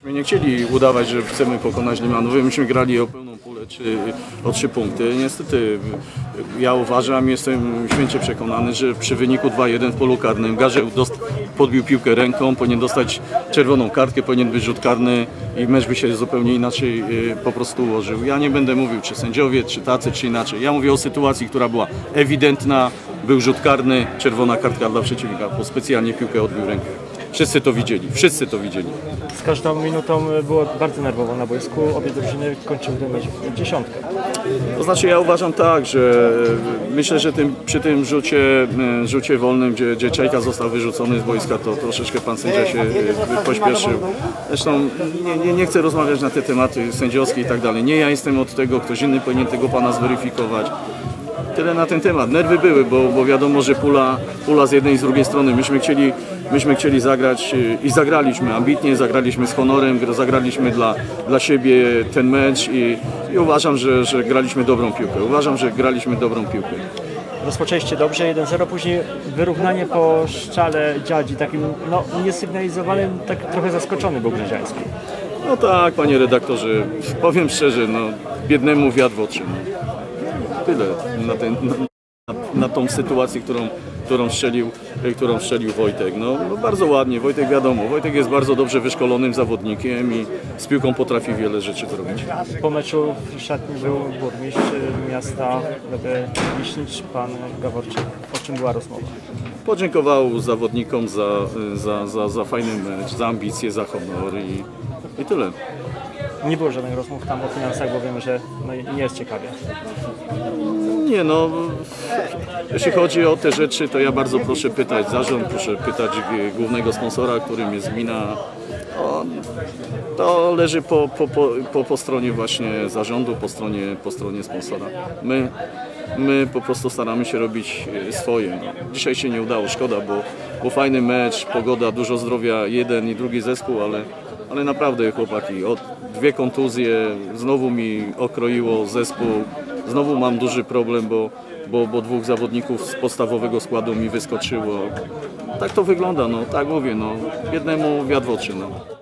Nie chcieli udawać, że chcemy pokonać Limanów. Myśmy grali o pełną pulę czy o 3 punkty. Niestety ja uważam, jestem święcie przekonany, że przy wyniku 2-1 w polu karnym Garzeł podbił piłkę ręką, powinien dostać czerwoną kartkę, powinien być rzut karny i mecz by się zupełnie inaczej po prostu ułożył. Ja nie będę mówił, czy sędziowie, czy tacy, czy inaczej. Ja mówię o sytuacji, która była ewidentna, był rzut karny, czerwona kartka dla przeciwnika, bo specjalnie piłkę odbił ręką. Wszyscy to widzieli, wszyscy to widzieli. Z każdą minutą było bardzo nerwowo na boisku, obie drużyny kończyły ten mecz w dziesiątkę. To znaczy ja uważam tak, że myślę, że przy tym rzucie wolnym, gdzie Czajka został wyrzucony z boiska, to troszeczkę pan sędzia się pośpieszył. Zresztą nie chcę rozmawiać na te tematy sędziowskie i tak dalej. Nie ja jestem od tego, ktoś inny powinien tego pana zweryfikować. Tyle na ten temat. Nerwy były, bo wiadomo, że pula z jednej i z drugiej strony. Myśmy chcieli zagrać i zagraliśmy ambitnie, zagraliśmy z honorem, zagraliśmy dla siebie ten mecz i uważam, że graliśmy dobrą piłkę. Uważam, że graliśmy dobrą piłkę. Rozpoczęliście dobrze, 1-0, później wyrównanie po szczale Dziadzi, takim niesygnalizowanym, tak trochę zaskoczony był Brzeziański. No tak, panie redaktorze, powiem szczerze, biednemu wiatr w oczy. Tyle na tą sytuację, którą strzelił Wojtek. Bardzo ładnie, Wojtek wiadomo, Wojtek jest bardzo dobrze wyszkolonym zawodnikiem i z piłką potrafi wiele rzeczy zrobić. Po meczu w szatni był burmistrz miasta Wiśnicz, pan Gaworczyk. O czym była rozmowa? Podziękował zawodnikom za fajny mecz, za ambicje, za honor i tyle. Nie było żadnych rozmów tam o finansach, bo wiemy, że nie jest ciekawie. Nie jeśli chodzi o te rzeczy, to ja bardzo proszę pytać zarząd, proszę pytać głównego sponsora, którym jest gmina. To leży po stronie właśnie zarządu, po stronie sponsora. My po prostu staramy się robić swoje. Dzisiaj się nie udało, szkoda, bo fajny mecz, pogoda, dużo zdrowia, jeden i drugi zespół, ale naprawdę chłopaki, 2 kontuzje, znowu mi okroiło zespół, znowu mam duży problem, bo 2 zawodników z podstawowego składu mi wyskoczyło. Tak to wygląda, tak mówię, biednemu wiatr w oczy.